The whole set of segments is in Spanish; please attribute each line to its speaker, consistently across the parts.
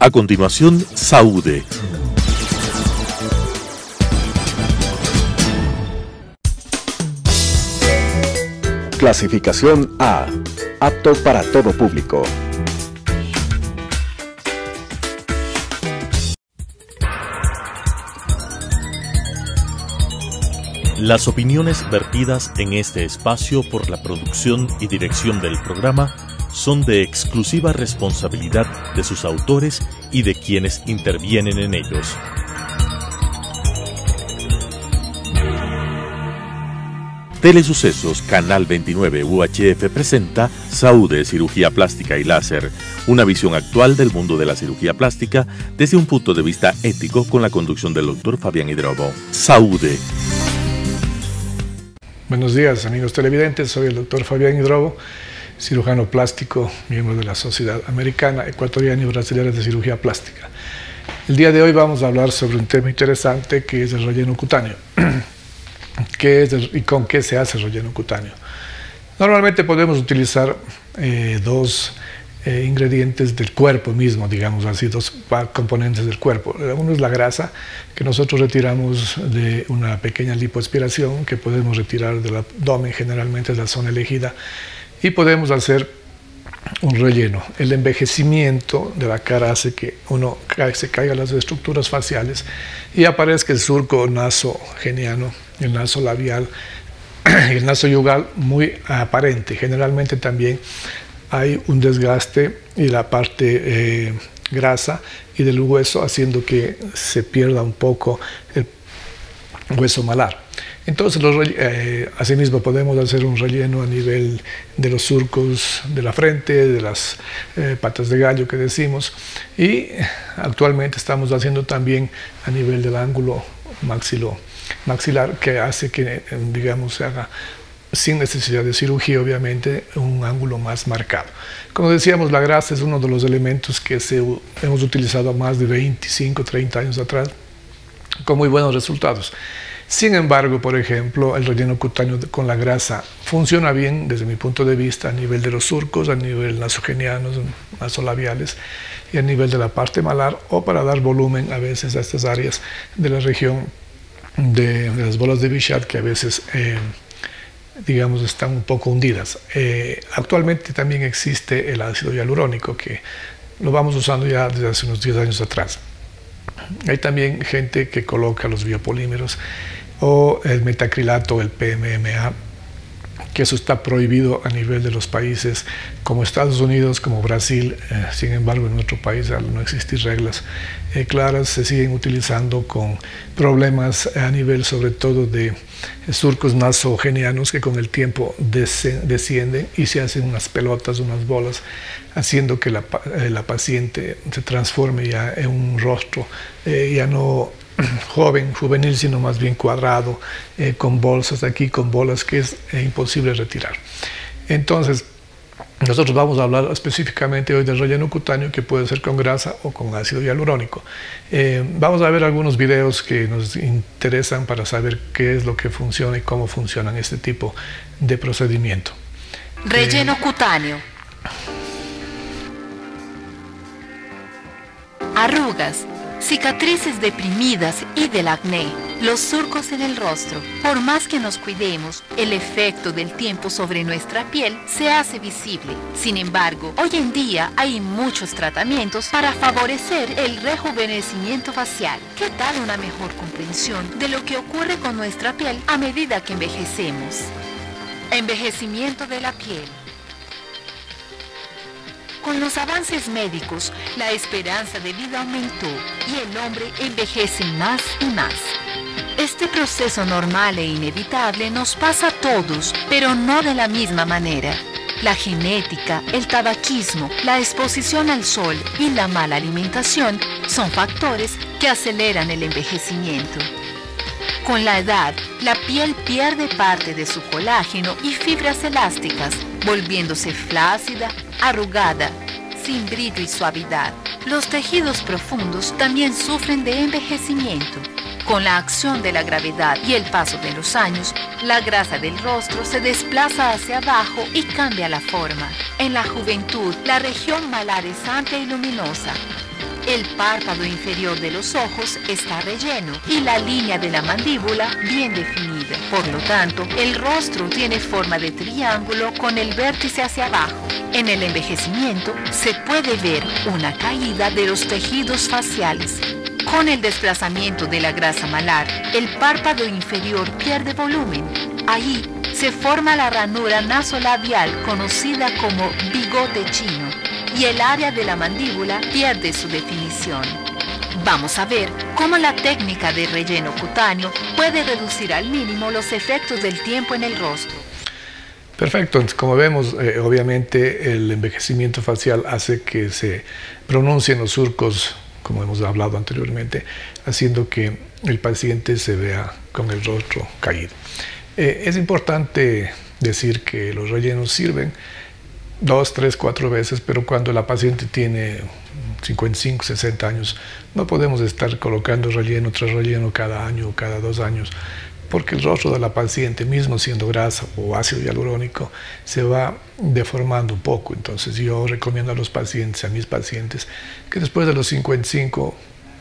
Speaker 1: A continuación, Saúde.
Speaker 2: Clasificación A. Apto para todo público.
Speaker 1: Las opiniones vertidas en este espacio por la producción y dirección del programa son de exclusiva responsabilidad de sus autores y de quienes intervienen en ellos. Telesucesos Canal 29 UHF presenta Saúde, Cirugía Plástica y Láser, una visión actual del mundo de la cirugía plástica desde un punto de vista ético con la conducción del doctor Fabián Hidrobo. Saúde.
Speaker 3: Buenos días, amigos televidentes, soy el doctor Fabián Hidrobo, cirujano plástico, miembro de la Sociedad Americana, Ecuatoriana y Brasileña de Cirugía Plástica. El día de hoy vamos a hablar sobre un tema interesante que es el relleno cutáneo. ¿Qué es y con qué se hace el relleno cutáneo? Normalmente podemos utilizar dos ingredientes del cuerpo mismo, digamos así, dos componentes del cuerpo. Uno es la grasa, que nosotros retiramos de una pequeña lipoaspiración que podemos retirar del abdomen, generalmente es la zona elegida, y podemos hacer un relleno. El envejecimiento de la cara hace que se caigan las estructuras faciales y aparezca el surco nasogeniano, el naso labial y el naso yugal muy aparente. Generalmente también hay un desgaste y la parte grasa y del hueso, haciendo que se pierda un poco el hueso malar. Entonces, asimismo podemos hacer un relleno a nivel de los surcos de la frente, de las patas de gallo que decimos, y actualmente estamos haciendo también a nivel del ángulo maxilar, que hace que, digamos, se haga sin necesidad de cirugía, obviamente, un ángulo más marcado. Como decíamos, la grasa es uno de los elementos que hemos utilizado más de 25, 30 años atrás, con muy buenos resultados. Sin embargo, por ejemplo, el relleno cutáneo con la grasa funciona bien desde mi punto de vista a nivel de los surcos, a nivel nasogenianos, nasolabiales y a nivel de la parte malar, o para dar volumen a veces a estas áreas de la región de las bolas de Bichat, que a veces digamos, están un poco hundidas. Actualmente también existe el ácido hialurónico, que lo vamos usando ya desde hace unos 10 años atrás. Hay también gente que coloca los biopolímeros o el metacrilato, el PMMA, que eso está prohibido a nivel de los países como Estados Unidos, como Brasil. Sin embargo, en nuestro país, al no existir reglas claras, se siguen utilizando con problemas a nivel sobre todo de surcos nasogenianos, que con el tiempo descienden y se hacen unas pelotas, unas bolas, haciendo que la paciente se transforme ya en un rostro ya no juvenil, sino más bien cuadrado, con bolsas aquí, con bolas, que es imposible retirar. Entonces, nosotros vamos a hablar específicamente hoy del relleno cutáneo, que puede ser con grasa o con ácido hialurónico. Vamos a ver algunos videos que nos interesan para saber qué es lo que funciona y cómo funcionan este tipo de procedimiento.
Speaker 4: Relleno cutáneo. Arrugas, cicatrices deprimidas y del acné, los surcos en el rostro. Por más que nos cuidemos, el efecto del tiempo sobre nuestra piel se hace visible. Sin embargo, hoy en día hay muchos tratamientos para favorecer el rejuvenecimiento facial. ¿Qué tal una mejor comprensión de lo que ocurre con nuestra piel a medida que envejecemos? Envejecimiento de la piel. Con los avances médicos, la esperanza de vida aumentó y el hombre envejece más y más. Este proceso normal e inevitable nos pasa a todos, pero no de la misma manera. La genética, el tabaquismo, la exposición al sol y la mala alimentación son factores que aceleran el envejecimiento. Con la edad, la piel pierde parte de su colágeno y fibras elásticas, volviéndose flácida, arrugada, sin brillo y suavidad. Los tejidos profundos también sufren de envejecimiento. Con la acción de la gravedad y el paso de los años, la grasa del rostro se desplaza hacia abajo y cambia la forma. En la juventud, la región malar es amplia y luminosa. El párpado inferior de los ojos está relleno y la línea de la mandíbula bien definida. Por lo tanto, el rostro tiene forma de triángulo con el vértice hacia abajo. En el envejecimiento se puede ver una caída de los tejidos faciales. Con el desplazamiento de la grasa malar, el párpado inferior pierde volumen. Ahí se forma la ranura nasolabial conocida como bigote chino y el área de la mandíbula pierde su definición. Vamos a ver cómo la técnica de relleno cutáneo puede reducir al mínimo los efectos del tiempo en el rostro.
Speaker 3: Perfecto, entonces, como vemos, obviamente el envejecimiento facial hace que se pronuncien los surcos, como hemos hablado anteriormente, haciendo que el paciente se vea con el rostro caído. Es importante decir que los rellenos sirven 2, 3, 4 veces, pero cuando la paciente tiene 55, 60 años, no podemos estar colocando relleno tras relleno cada año o cada 2 años, porque el rostro de la paciente, mismo siendo grasa o ácido hialurónico, se va deformando un poco. Entonces yo recomiendo a los pacientes, a mis pacientes, que después de los 55,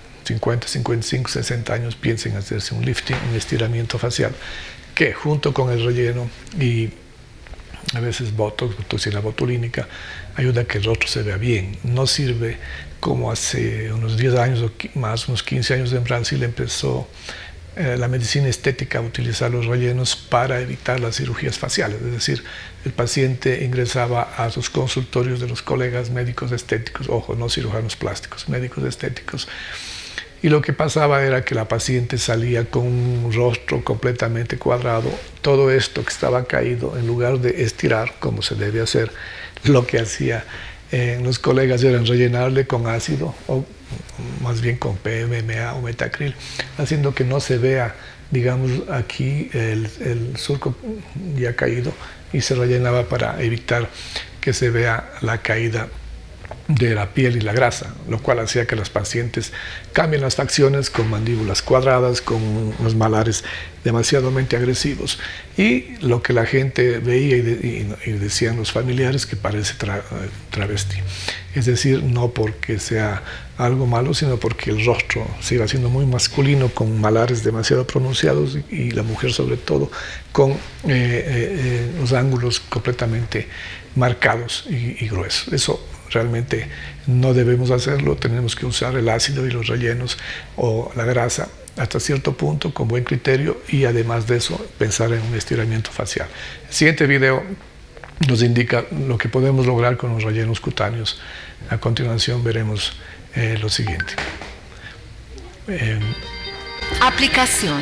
Speaker 3: 60 años piensen hacerse un lifting, un estiramiento facial, que junto con el relleno y a veces botox, toxina botulínica, ayuda a que el rostro se vea bien. No sirve como hace unos 10 años o más, unos 15 años en Brasil empezó la medicina estética a utilizar los rellenos para evitar las cirugías faciales. Es decir, el paciente ingresaba a sus consultorios de los colegas médicos estéticos, ojo, no cirujanos plásticos, médicos estéticos, y lo que pasaba era que la paciente salía con un rostro completamente cuadrado. Todo esto que estaba caído, en lugar de estirar, como se debe hacer, lo que hacía los colegas era rellenarle con ácido, o más bien con PMMA o metacril, haciendo que no se vea, digamos, aquí el surco ya caído, y se rellenaba para evitar que se vea la caída de la piel y la grasa, lo cual hacía que las pacientes cambien las facciones con mandíbulas cuadradas, con unos malares demasiadamente agresivos, y lo que la gente veía y decían los familiares, que parece travesti. Es decir, no porque sea algo malo, sino porque el rostro se iba haciendo muy masculino, con malares demasiado pronunciados, y la mujer sobre todo con los ángulos completamente marcados y gruesos. Eso realmente no debemos hacerlo. Tenemos que usar el ácido y los rellenos o la grasa hasta cierto punto con buen criterio, y además de eso pensar en un estiramiento facial. El siguiente video nos indica lo que podemos lograr con los rellenos cutáneos. A continuación veremos lo siguiente.
Speaker 4: Aplicación.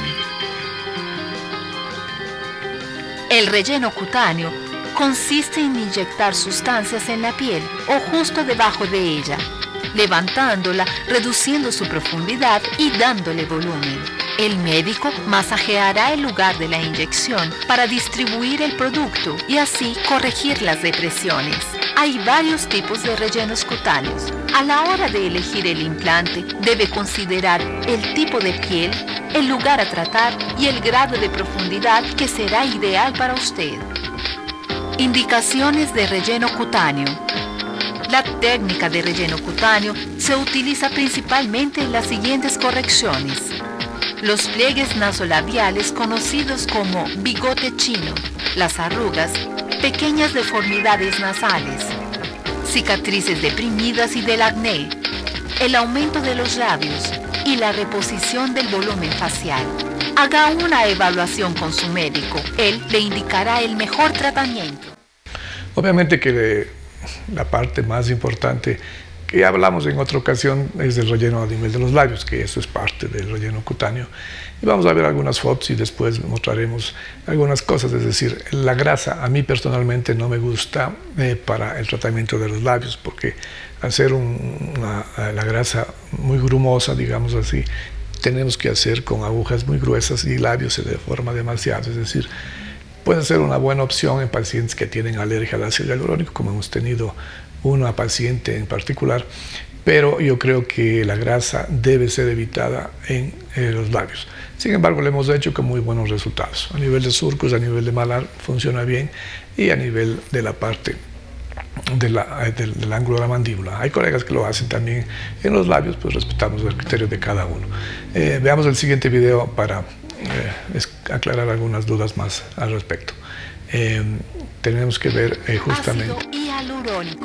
Speaker 4: El relleno cutáneo consiste en inyectar sustancias en la piel o justo debajo de ella, levantándola, reduciendo su profundidad y dándole volumen. El médico masajeará el lugar de la inyección para distribuir el producto y así corregir las depresiones. Hay varios tipos de rellenos cutáneos. A la hora de elegir el implante, debe considerar el tipo de piel, el lugar a tratar y el grado de profundidad que será ideal para usted. Indicaciones de relleno cutáneo. La técnica de relleno cutáneo se utiliza principalmente en las siguientes correcciones: los pliegues nasolabiales conocidos como bigote chino, las arrugas, pequeñas deformidades nasales, cicatrices deprimidas y del acné, el aumento de los labios y la reposición del volumen facial. Haga una evaluación con su médico. Él le indicará el mejor tratamiento.
Speaker 3: Obviamente que la parte más importante que ya hablamos en otra ocasión es el relleno a nivel de los labios, que eso es parte del relleno cutáneo. Y vamos a ver algunas fotos y después mostraremos algunas cosas. Es decir, la grasa a mí personalmente no me gusta para el tratamiento de los labios, porque hacer la grasa muy grumosa, digamos así, tenemos que hacer con agujas muy gruesas y el labio se deforma demasiado. Es decir, puede ser una buena opción en pacientes que tienen alergia al ácido hialurónico, como hemos tenido una paciente en particular, pero yo creo que la grasa debe ser evitada en los labios. Sin embargo, lo hemos hecho con muy buenos resultados. A nivel de surcos, a nivel de malar, funciona bien, y a nivel de la parte del ángulo de la mandíbula. Hay colegas que lo hacen también en los labios, pues respetamos el criterio de cada uno. Veamos el siguiente video para aclarar algunas dudas más al respecto. Tenemos que ver justamente...
Speaker 4: Ácido hialurónico.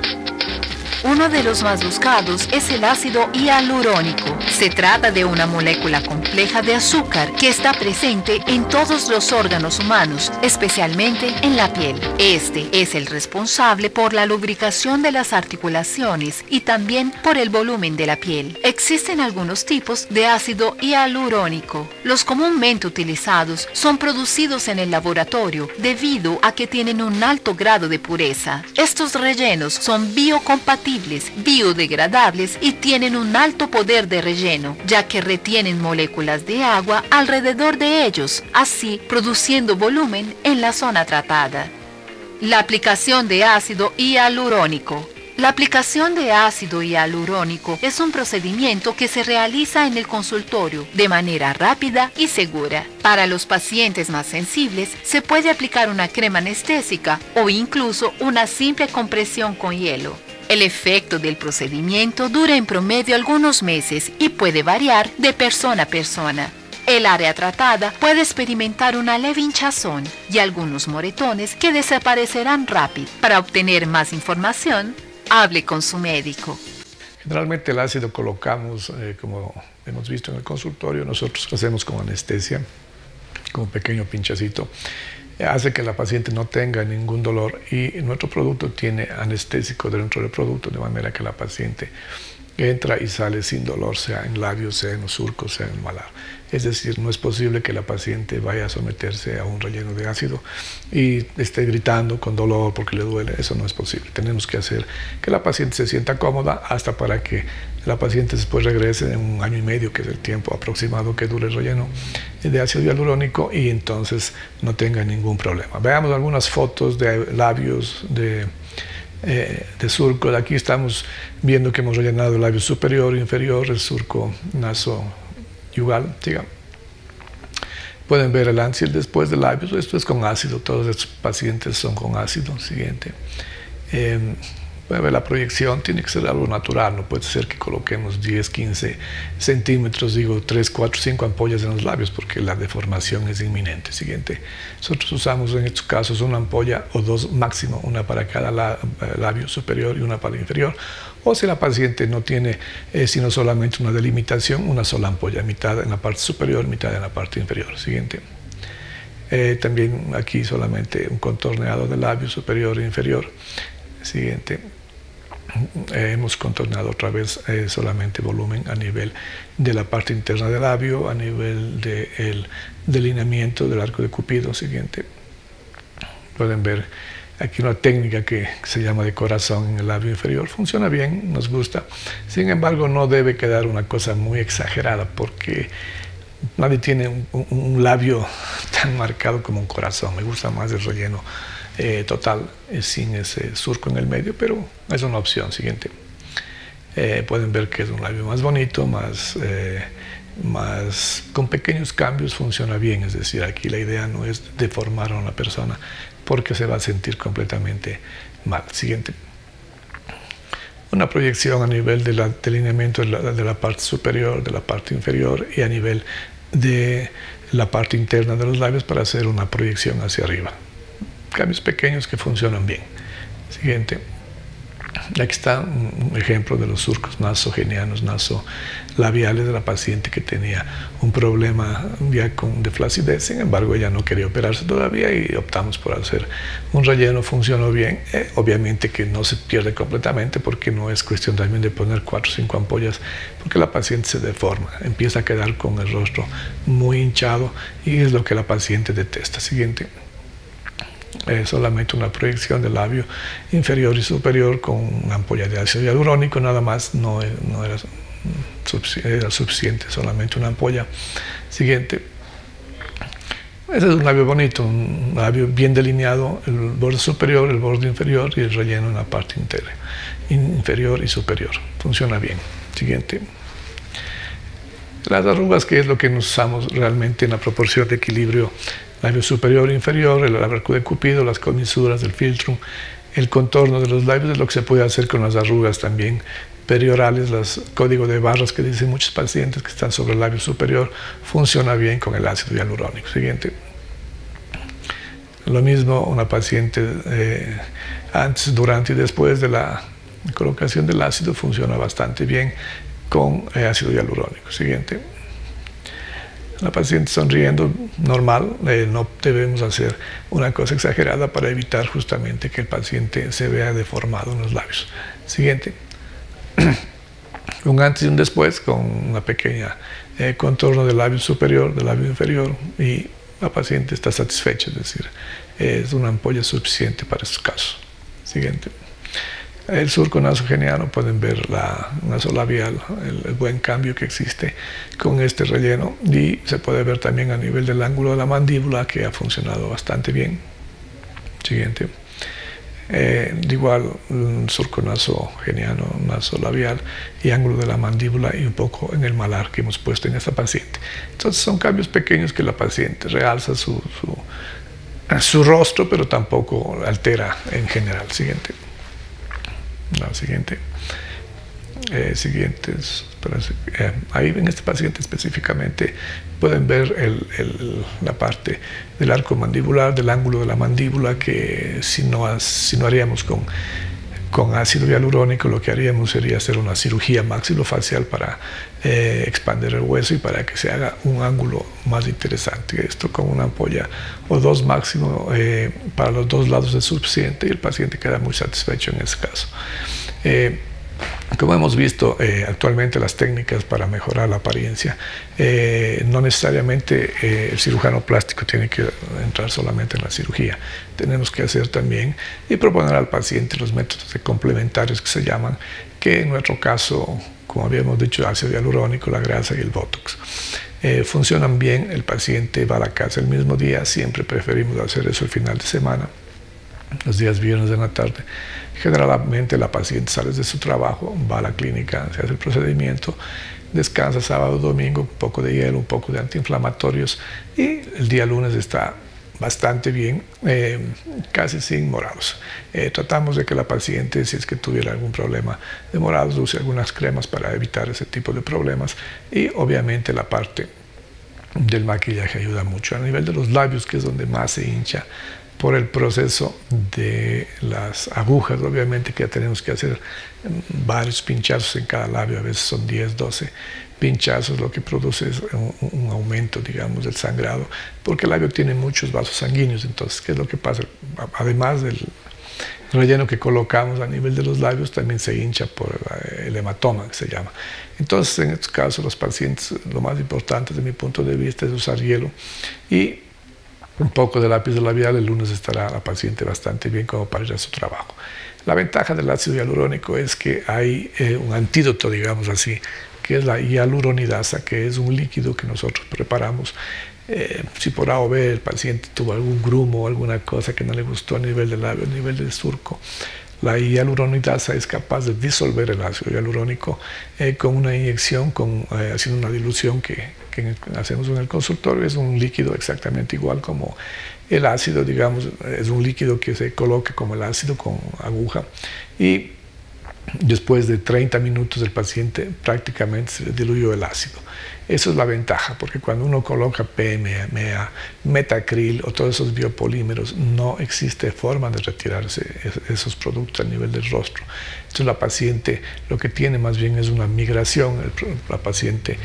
Speaker 4: Uno de los más buscados es el ácido hialurónico. Se trata de una molécula compleja de azúcar que está presente en todos los órganos humanos, especialmente en la piel. Este es el responsable por la lubricación de las articulaciones y también por el volumen de la piel. Existen algunos tipos de ácido hialurónico. Los comúnmente utilizados son producidos en el laboratorio debido a que tienen un alto grado de pureza. Estos rellenos son biocompatibles, biodegradables y tienen un alto poder de relleno, ya que retienen moléculas de agua alrededor de ellos, así produciendo volumen en la zona tratada. La aplicación de ácido hialurónico. La aplicación de ácido hialurónico es un procedimiento que se realiza en el consultorio de manera rápida y segura. Para los pacientes más sensibles, se puede aplicar una crema anestésica o incluso una simple compresión con hielo. El efecto del procedimiento dura en promedio algunos meses y puede variar de persona a persona. El área tratada puede experimentar una leve hinchazón y algunos moretones que desaparecerán rápido. Para obtener más información, hable con su médico.
Speaker 3: Generalmente el ácido colocamos, como hemos visto en el consultorio, nosotros lo hacemos con anestesia, con un pequeño pinchacito. Hace que la paciente no tenga ningún dolor y nuestro producto tiene anestésico dentro del producto, de manera que la paciente entra y sale sin dolor, sea en labios, sea en los surcos, sea en el malar. Es decir, no es posible que la paciente vaya a someterse a un relleno de ácido y esté gritando con dolor porque le duele. Eso no es posible. Tenemos que hacer que la paciente se sienta cómoda hasta para que la paciente después regrese en 1 año y medio, que es el tiempo aproximado que dure el relleno de ácido hialurónico, y entonces no tenga ningún problema. Veamos algunas fotos de labios de surco. Aquí estamos viendo que hemos rellenado el labio superior e inferior, el surco naso-yugal, digamos. Pueden ver el antes y el después del labio. Esto es con ácido, todos estos pacientes son con ácido. Siguiente. Pueden ver la proyección, tiene que ser algo natural, no puede ser que coloquemos 10, 15 centímetros, digo 3, 4, 5 ampollas en los labios, porque la deformación es inminente. Siguiente. Nosotros usamos en estos casos una ampolla o 2 máximo, una para cada labio superior y una para el inferior. O si la paciente no tiene sino solamente una delimitación, una sola ampolla, mitad en la parte superior, mitad en la parte inferior. Siguiente. También aquí solamente un contorneado de labio superior e inferior. Siguiente. Hemos contornado otra vez solamente volumen a nivel de la parte interna del labio, a nivel del delineamiento del arco de Cupido. Siguiente. Pueden ver aquí una técnica que se llama de corazón en el labio inferior. Funciona bien, nos gusta. Sin embargo, no debe quedar una cosa muy exagerada, porque nadie tiene un labio tan marcado como un corazón. Me gusta más el relleno total, sin ese surco en el medio, pero es una opción. Siguiente. Pueden ver que es un labio más bonito, más con pequeños cambios, funciona bien. Es decir, aquí la idea no es deformar a una persona porque se va a sentir completamente mal. Siguiente. Una proyección a nivel del delineamiento de la parte superior, de la parte inferior y a nivel de la parte interna de los labios para hacer una proyección hacia arriba. Cambios pequeños que funcionan bien. Siguiente. Aquí está un ejemplo de los surcos nasogenianos, nasolabiales de la paciente que tenía un problema ya de flacidez. Sin embargo, ella no quería operarse todavía y optamos por hacer un relleno. Funcionó bien. Obviamente que no se pierde completamente, porque no es cuestión también de poner 4 o 5 ampollas, porque la paciente se deforma, empieza a quedar con el rostro muy hinchado y es lo que la paciente detesta. Siguiente. Solamente una proyección del labio inferior y superior con una ampolla de ácido hialurónico, nada más, no era suficiente, solamente una ampolla. Siguiente. Ese es un labio bonito, un labio bien delineado, el borde superior, el borde inferior y el relleno en la parte inferior y superior. Funciona bien. Siguiente. Las arrugas, que es lo que nos usamos realmente en la proporción de equilibrio labio superior e inferior, el arco de Cupido, las comisuras del filtrum, el contorno de los labios, es lo que se puede hacer con las arrugas también periorales. Los códigos de barras que dicen muchos pacientes que están sobre el labio superior funciona bien con el ácido hialurónico. Siguiente. Lo mismo una paciente antes, durante y después de la colocación del ácido funciona bastante bien con ácido hialurónico. Siguiente. La paciente sonriendo normal, no debemos hacer una cosa exagerada para evitar justamente que el paciente se vea deformado en los labios. Siguiente. Un antes y un después con una pequeña contorno del labio superior, del labio inferior, y la paciente está satisfecha, es decir, es una ampolla suficiente para estos casos. Siguiente. El surco nasogeniano, pueden ver la nasolabial, el buen cambio que existe con este relleno, y se puede ver también a nivel del ángulo de la mandíbula que ha funcionado bastante bien. Siguiente. Igual surco nasogeniano, nasolabial y ángulo de la mandíbula y un poco en el malar que hemos puesto en esta paciente. Entonces son cambios pequeños que la paciente realza su rostro, pero tampoco altera en general. Siguiente. La siguiente. Ahí en este paciente específicamente pueden ver la parte del arco mandibular, del ángulo de la mandíbula, que si no haríamos con ácido hialurónico, lo que haríamos sería hacer una cirugía maxilofacial para expandir el hueso y para que se haga un ángulo más interesante. Esto con una ampolla o dos máximo para los dos lados es suficiente y el paciente queda muy satisfecho en ese caso. Como hemos visto actualmente, las técnicas para mejorar la apariencia, no necesariamente el cirujano plástico tiene que entrar solamente en la cirugía. Tenemos que hacer también y proponer al paciente los métodos complementarios que se llaman, que en nuestro caso, como habíamos dicho, el ácido hialurónico, la grasa y el botox. Funcionan bien, el paciente va a la casa el mismo día, siempre preferimos hacer eso el final de semana, los días viernes de la tarde. Generalmente la paciente sale de su trabajo, va a la clínica, se hace el procedimiento, descansa sábado, domingo, un poco de hielo, un poco de antiinflamatorios, y el día lunes está bastante bien, casi sin morados. Tratamos de que la paciente, si es que tuviera algún problema de morados, use algunas cremas para evitar ese tipo de problemas, y obviamente la parte del maquillaje ayuda mucho. A nivel de los labios, que es donde más se hincha por el proceso de las agujas, obviamente que ya tenemos que hacer varios pinchazos en cada labio, a veces son 10, 12 pinchazos, lo que produce es un aumento, digamos, del sangrado, porque el labio tiene muchos vasos sanguíneos. Entonces, ¿qué es lo que pasa? Además del relleno que colocamos a nivel de los labios, también se hincha por el hematoma, que se llama. Entonces, en estos casos, los pacientes, lo más importante desde mi punto de vista es usar hielo y un poco de lápiz labial. El lunes estará la paciente bastante bien como para ir a su trabajo. La ventaja del ácido hialurónico es que hay un antídoto, digamos así, que es la hialuronidasa, que es un líquido que nosotros preparamos. Si por A o B el paciente tuvo algún grumo o alguna cosa que no le gustó a nivel del labio, a nivel del surco, la hialuronidasa es capaz de disolver el ácido hialurónico con una inyección, haciendo una dilución que hacemos en el consultorio. Es un líquido exactamente igual como el ácido, digamos, es un líquido que se coloca como el ácido con aguja, y después de 30 minutos el paciente prácticamente se diluyó el ácido. Eso es la ventaja, porque cuando uno coloca PMA, metacril o todos esos biopolímeros, no existe forma de retirarse esos productos a nivel del rostro. Entonces la paciente lo que tiene más bien es una migración. La paciente,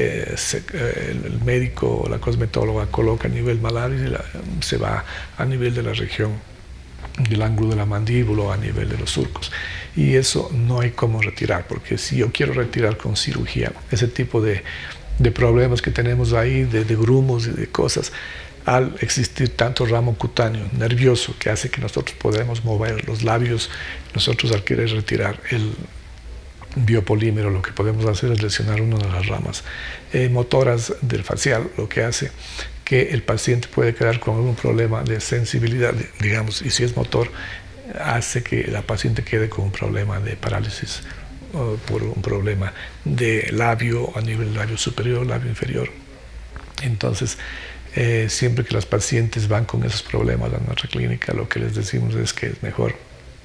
Speaker 3: el médico o la cosmetóloga coloca a nivel malar y se va a nivel de la región del ángulo de la mandíbula o a nivel de los surcos. Y eso no hay cómo retirar, porque si yo quiero retirar con cirugía ese tipo de problemas que tenemos ahí, de grumos y de cosas, al existir tanto ramo cutáneo nervioso que hace que nosotros podamos mover los labios, nosotros al querer retirar el biopolímero, lo que podemos hacer es lesionar una de las ramas motoras del facial, lo que hace que el paciente puede quedar con algún problema de sensibilidad, digamos, y si es motor, hace que la paciente quede con un problema de parálisis por un problema de labio a nivel labio superior, labio inferior. Entonces, siempre que las pacientes van con esos problemas a nuestra clínica, lo que les decimos es que es mejor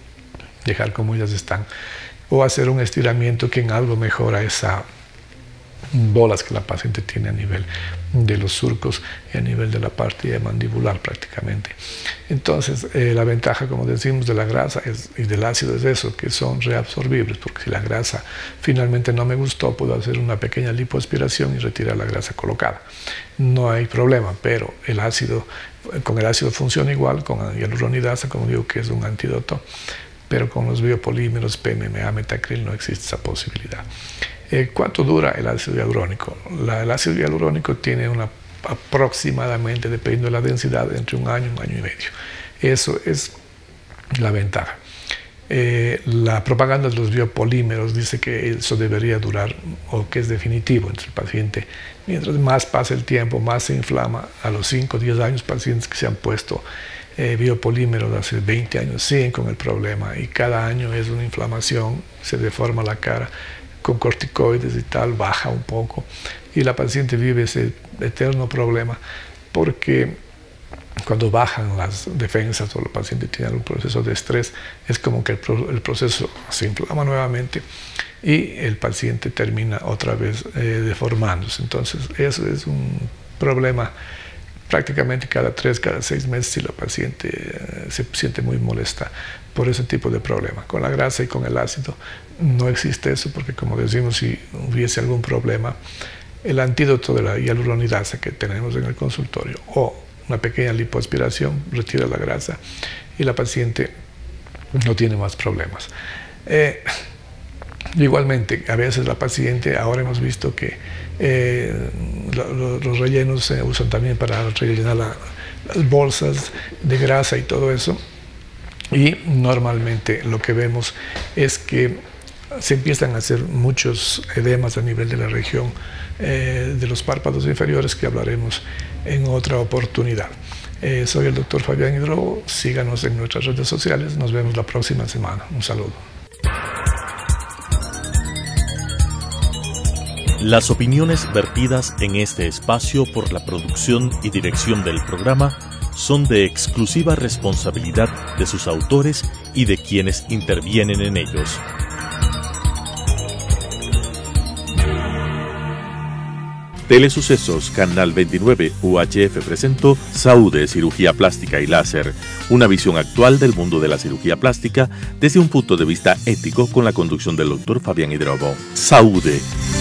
Speaker 3: dejar como ellas están, o hacer un estiramiento que en algo mejora esa bolas que la paciente tiene a nivel de los surcos y a nivel de la parte mandibular prácticamente. Entonces, la ventaja, como decimos, de la grasa y del ácido es eso, que son reabsorbibles, porque si la grasa finalmente no me gustó, puedo hacer una pequeña lipoaspiración y retirar la grasa colocada. No hay problema, pero con el ácido funciona igual, con la hialuronidasa, como digo, que es un antídoto, pero con los biopolímeros PMMA, metacril, no existe esa posibilidad. ¿Cuánto dura el ácido hialurónico? El ácido hialurónico tiene aproximadamente, dependiendo de la densidad, entre un año y medio. Eso es la ventaja. La propaganda de los biopolímeros dice que eso debería durar, o que es definitivo entre el paciente. Mientras más pasa el tiempo, más se inflama. A los 5 o 10 años, pacientes que se han puesto biopolímeros de hace 20 años siguen con el problema, y cada año es una inflamación, se deforma la cara. Con corticoides y tal, baja un poco, y la paciente vive ese eterno problema, porque cuando bajan las defensas o el paciente tiene algún proceso de estrés, es como que el proceso se inflama nuevamente y el paciente termina otra vez deformándose. Entonces, eso es un problema prácticamente cada 3, cada 6 meses, si la paciente se siente muy molesta por ese tipo de problema. Con la grasa y con el ácido no existe eso, porque, como decimos, si hubiese algún problema, el antídoto de la hialuronidasa que tenemos en el consultorio o una pequeña lipoaspiración retira la grasa y la paciente no tiene más problemas. Igualmente, a veces la paciente, ahora hemos visto que los rellenos se usan también para rellenar las bolsas de grasa y todo eso, y normalmente lo que vemos es que se empiezan a hacer muchos edemas a nivel de la región de los párpados inferiores, que hablaremos en otra oportunidad. Soy el doctor Fabián Hidrobo, síganos en nuestras redes sociales, nos vemos la próxima semana. Un saludo.
Speaker 1: Las opiniones vertidas en este espacio por la producción y dirección del programa son de exclusiva responsabilidad de sus autores y de quienes intervienen en ellos. Telesucesos Canal 29 UHF presentó Saúde, Cirugía Plástica y Láser, una visión actual del mundo de la cirugía plástica desde un punto de vista ético, con la conducción del doctor Fabián Hidrobo. Saúde.